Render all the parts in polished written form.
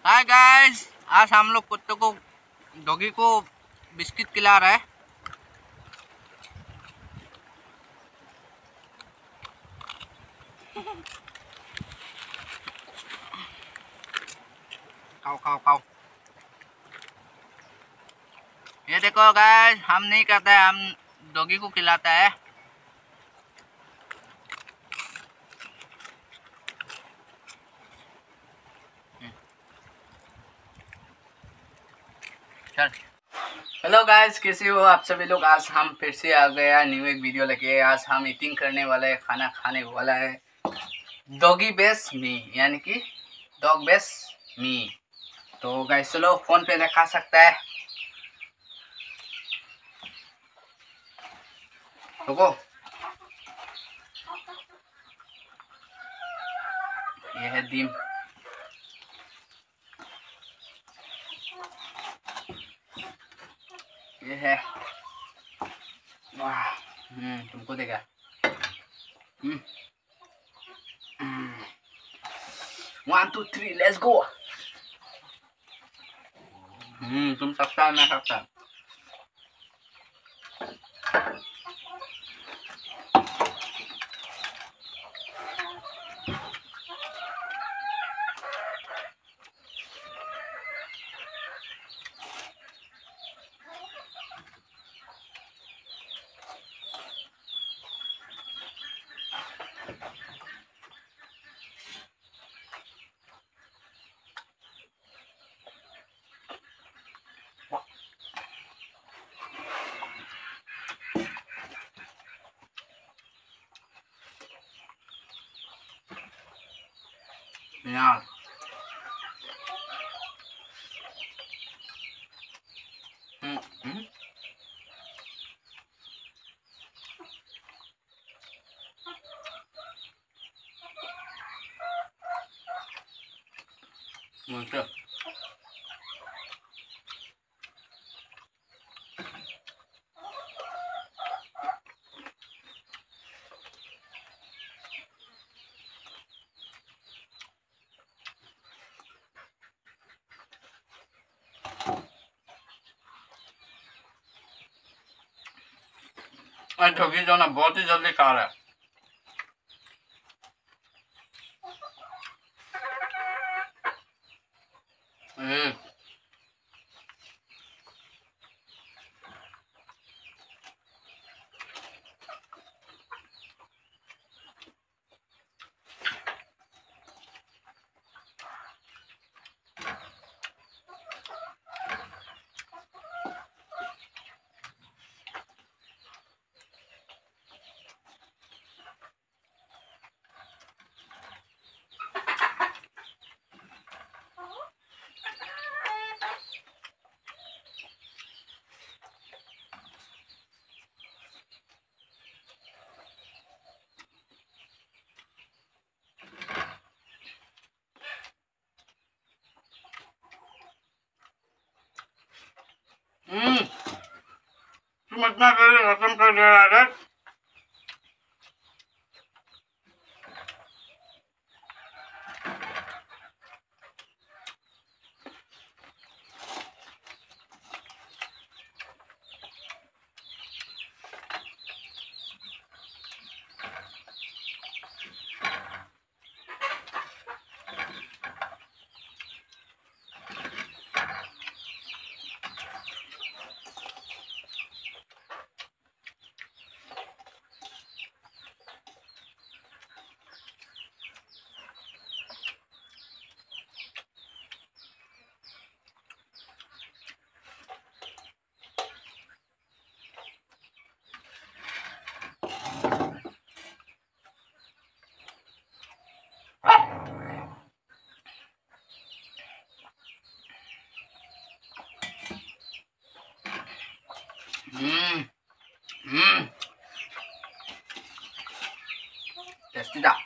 Hi guys, आज हम लोग कुत्ते को डॉगी को बिस्किट खिला रहा है। खाओ खाओ खाओ। ये देखो गाइस, हम नहीं करते, हम डॉगी को खिलाता है। चल। हेलो गाइस, कैसे हो आप सभी लोग। आज हम फिर से आ गया न्यू एक वीडियो लेके। आज हम ईटिंग करने वाले हैं, खाना खाने वाला है डॉगी बेस मी, यानी कि डॉग बेस मी। तो गाइस चलो, फोन पे दिखा सकता है। रुको, ये है दीम। ये है वाह, तुमको देगा। 1 2 3 लेट्स गो। तुम सकता है, मैं सकता। Yeah. Mantap. ठगी जो ना बहुत ही जल्दी खा रहा है। तुम इतना देर खत्म कर दे रहा है। टेस्टी था।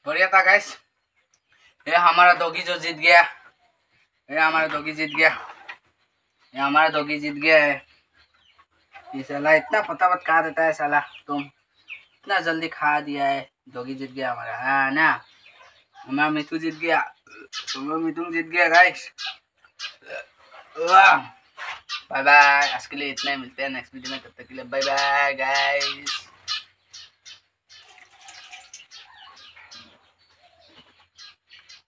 बढ़िया था गाइस। ये हमारा डॉगी जो जीत गया, ये हमारा डॉगी जीत गया, ये हमारा डॉगी जीत गया है। ये साला इतना फटाफट खा देता है साला, तुम इतना जल्दी खा दिया है। डॉगी जीत गया हमारा, हाँ ना। हमारा मिठू जीत गया, हमारा मिठू जीत गया गाइस। बाय बाय, आज के लिए इतना ही, मिलते हैं नेक्स्ट वीडियो में, तब तक के लिए बाय बाय गाइस।